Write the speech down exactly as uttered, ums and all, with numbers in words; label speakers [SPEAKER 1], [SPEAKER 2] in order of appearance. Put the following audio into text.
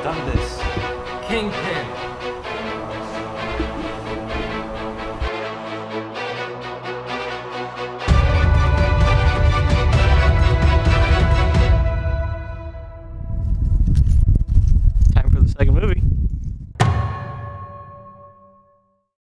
[SPEAKER 1] done this. Kingpin.
[SPEAKER 2] Time for the second movie.